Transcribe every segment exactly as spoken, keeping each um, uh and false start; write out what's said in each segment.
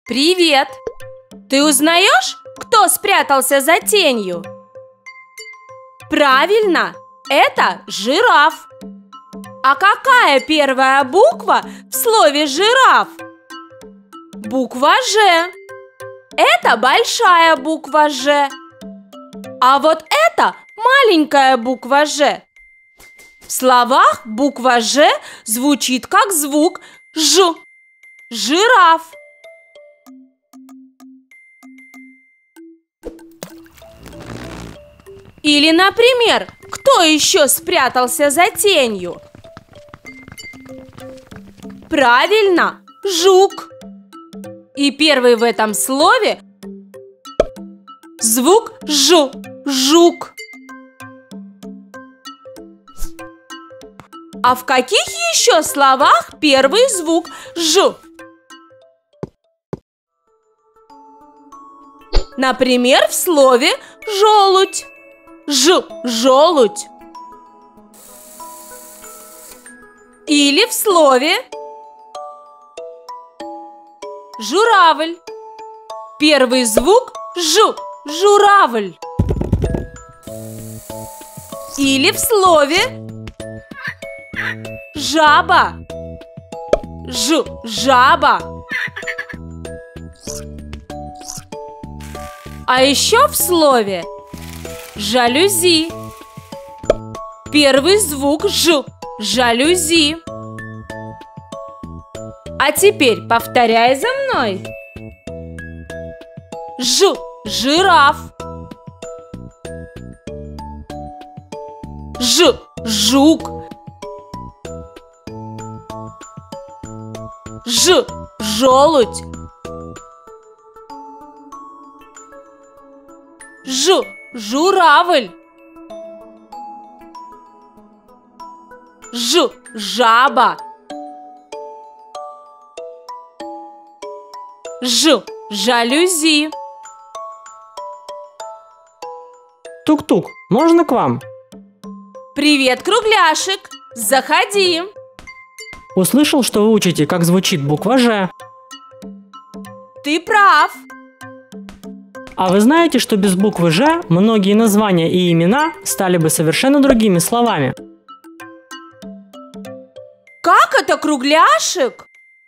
Привет! Ты узнаешь, кто спрятался за тенью? Правильно, это жираф. А какая первая буква в слове жираф? Буква Ж. Это большая буква Ж. А вот это маленькая буква Ж. В словах буква Ж звучит как звук Ж. Жираф. Или, например, кто еще спрятался за тенью? Правильно, жук. И первый в этом слове звук Ж. Жук. А в каких еще словах первый звук Ж? Например, в слове желудь. Ж. Желудь. Или в слове журавль. Первый звук Ж. Журавль. Или в слове жаба. Ж. Жаба. А еще в слове жалюзи. Первый звук Ж. Жалюзи. А теперь повторяй за мной. Ж. Жираф. Ж. Жук. Ж. Желудь. Ж. Журавль. Ж. Жаба. Ж. Жалюзи. Тук-тук, можно к вам? Привет, Кругляшик. Заходи. Услышал, что вы учите, как звучит буква Ж. Ты прав. А вы знаете, что без буквы Ж многие названия и имена стали бы совершенно другими словами? Как это, Кругляшик?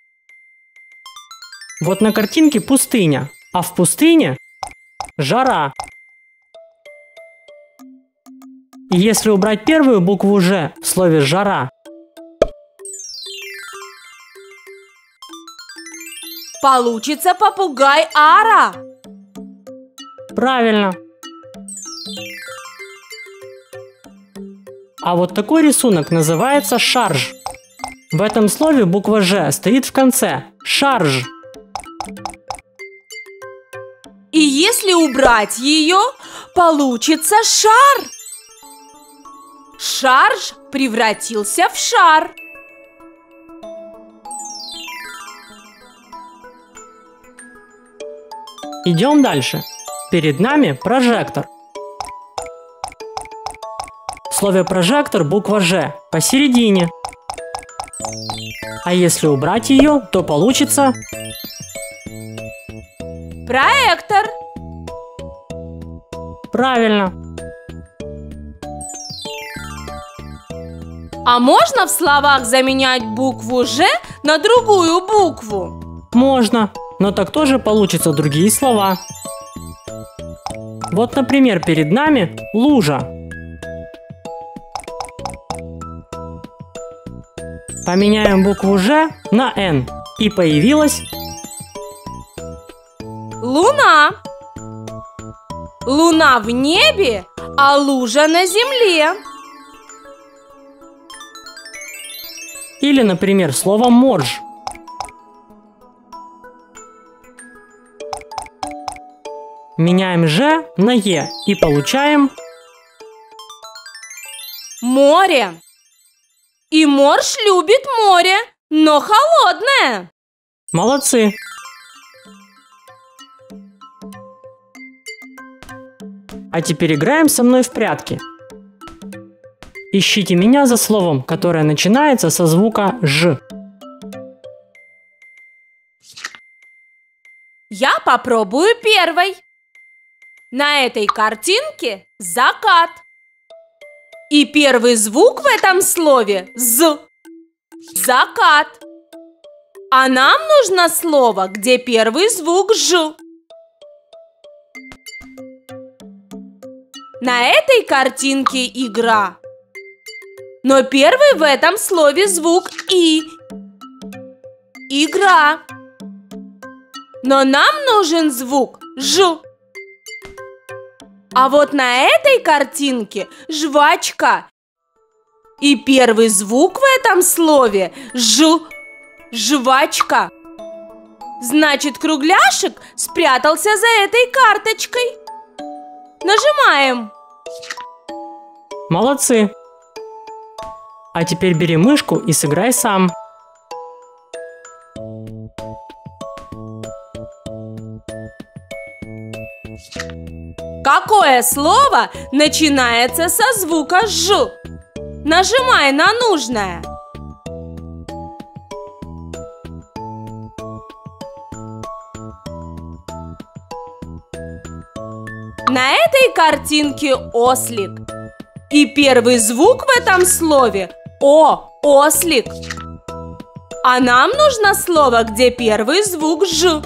Вот на картинке пустыня, а в пустыне жара. И если убрать первую букву Ж в слове жара, получится попугай Ара. правильно. А вот такой рисунок называется шарж. В этом слове буква Ж стоит в конце. Шарж. И если убрать ее, получится шар. Шарж превратился в шар. Идем дальше. Перед нами прожектор. В слове прожектор буква Ж посередине. А если убрать ее, то получится Проектор. правильно. А можно в словах заменять букву Ж на другую букву? Можно, но так тоже получатся другие слова. Вот, например, перед нами лужа. Поменяем букву Ж на Н, и появилась Луна. Луна в небе, а лужа на земле. или, например, слово морж. Меняем Ж на Е и получаем Море. И морж любит море, но холодное. молодцы. А теперь играем со мной в прятки. Ищите меня за словом, которое начинается со звука Ж. попробую первой. На этой картинке закат. И первый звук в этом слове «з». Закат. А нам нужно слово, где первый звук «ж». На этой картинке игра. Но первый в этом слове звук «и». Игра. Но нам нужен звук «ж». А вот на этой картинке жвачка. И первый звук в этом слове «ж». Жвачка. Значит, кругляшек спрятался за этой карточкой. Нажимаем. Молодцы! А теперь бери мышку и сыграй сам. Какое слово начинается со звука «ж»? Нажимай на нужное. На этой картинке ослик. И первый звук в этом слове «о», ослик. А нам нужно слово, где первый звук «ж».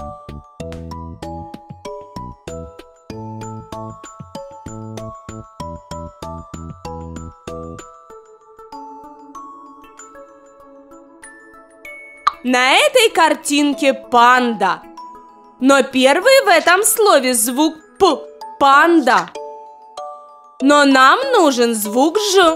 На этой картинке панда. Но первый в этом слове звук «п». Панда. Но нам нужен звук «ж».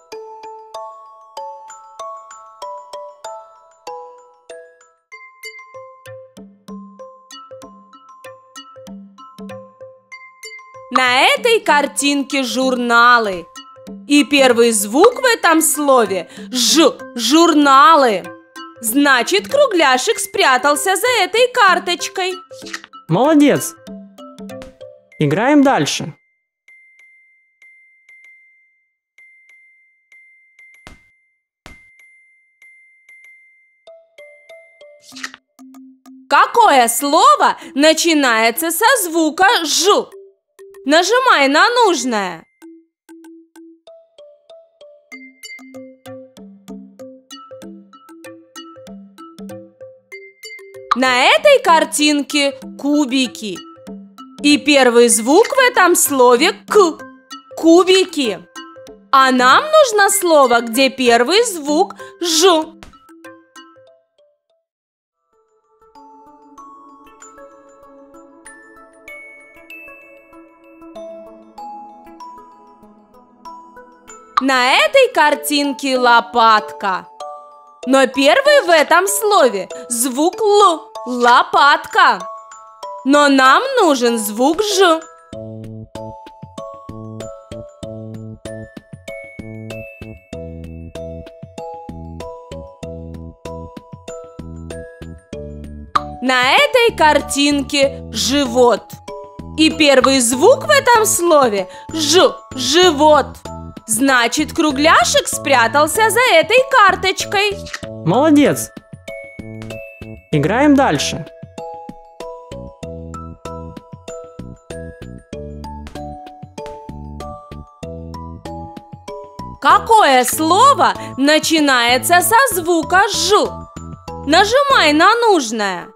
На этой картинке журналы. И первый звук в этом слове «ж». Журналы. Значит, кругляшек спрятался за этой карточкой. Молодец! Играем дальше. Какое слово начинается со звука «ж»? Нажимай на нужное. На этой картинке кубики. И первый звук в этом слове «к». Кубики. А нам нужно слово, где первый звук «ж». На этой картинке лопатка. Но первый в этом слове звук «л». Лопатка. Но нам нужен звук «ж». На этой картинке живот. И первый звук в этом слове «ж». Живот. Значит, кругляшек спрятался за этой карточкой. Молодец! Играем дальше. Какое слово начинается со звука «ж»? Нажимай на нужное.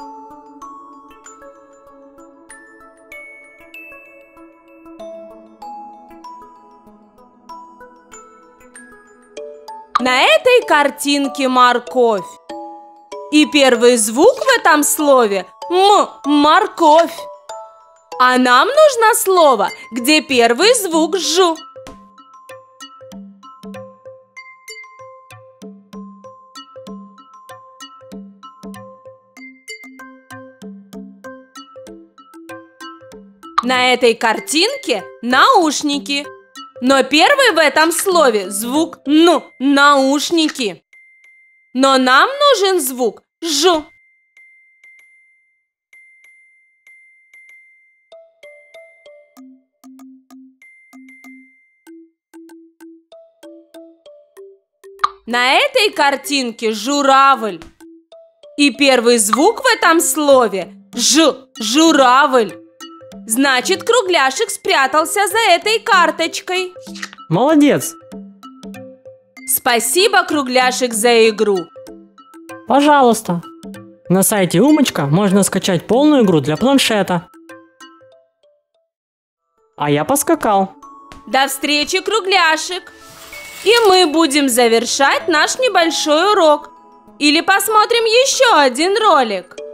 На этой картинке морковь. И первый звук в этом слове «м». Морковь. А нам нужно слово, где первый звук «ж». На этой картинке наушники. Но первый в этом слове звук «н». Наушники. Но нам нужен звук «ж». На этой картинке журавль. И первый звук в этом слове «ж». Журавль. Значит, Кругляшик спрятался за этой карточкой. Молодец. Спасибо, Кругляшик, за игру. Пожалуйста. На сайте Умочка можно скачать полную игру для планшета. А я поскакал. До встречи, Кругляшик. И мы будем завершать наш небольшой урок. Или посмотрим еще один ролик.